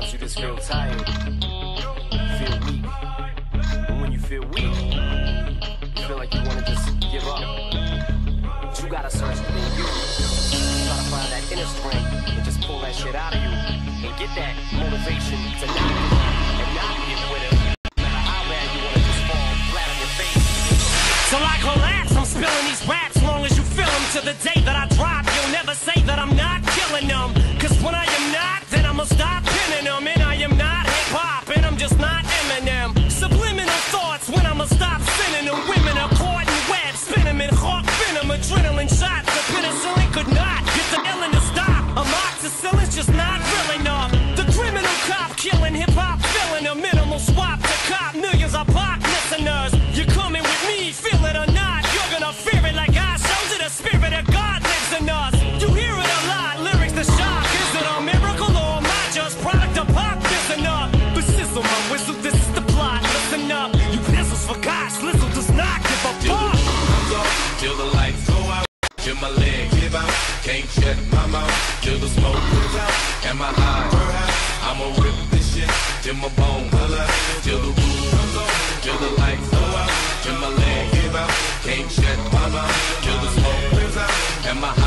Sometimes you just feel tired, feel weak. And when you feel weak, you feel like you want to just give up. But you gotta search within you. Try to find that inner strength and just pull that shit out of you. And get that motivation to not give up and not get with it. No matter how bad you want to just fall flat on your face. Till I collapse, I'm spilling these raps. Long as you feel them to the day that I drop, you'll never say that I'm not killing them. Cause when I am not, then I'ma stop pinning them. And I am not hip-hop, and I'm just not Eminem. Subliminal thoughts when I'ma stop sending them. Women are caught in web, spin them in hawk venom. Adrenaline shots, the penicillin could not get the illin to stop. Amoxicillin's just not real enough. The criminal cop killing hip-hop, filling a minimal swap to cop. Millions of pop listeners, you coming with me, feel it or not. You're gonna fear it like I showed you. The spirit of God lives in us. You hear it a lot, lyrics to shock. Is it a miracle or am I just product of pop? Listen up, but sizzle my whistle, this is the plot. Listen up, you pistols for God, Slizzle does not give a fuck. Till the lights go out, till my legs give out. Can't shut my mouth, till the smoke clears out. Am I high? I'ma rip this shit till my bones alive. Till the roof comes on, till the lights go out. Till my legs give out. Can't shut my mouth, till the smoke clears out. Am I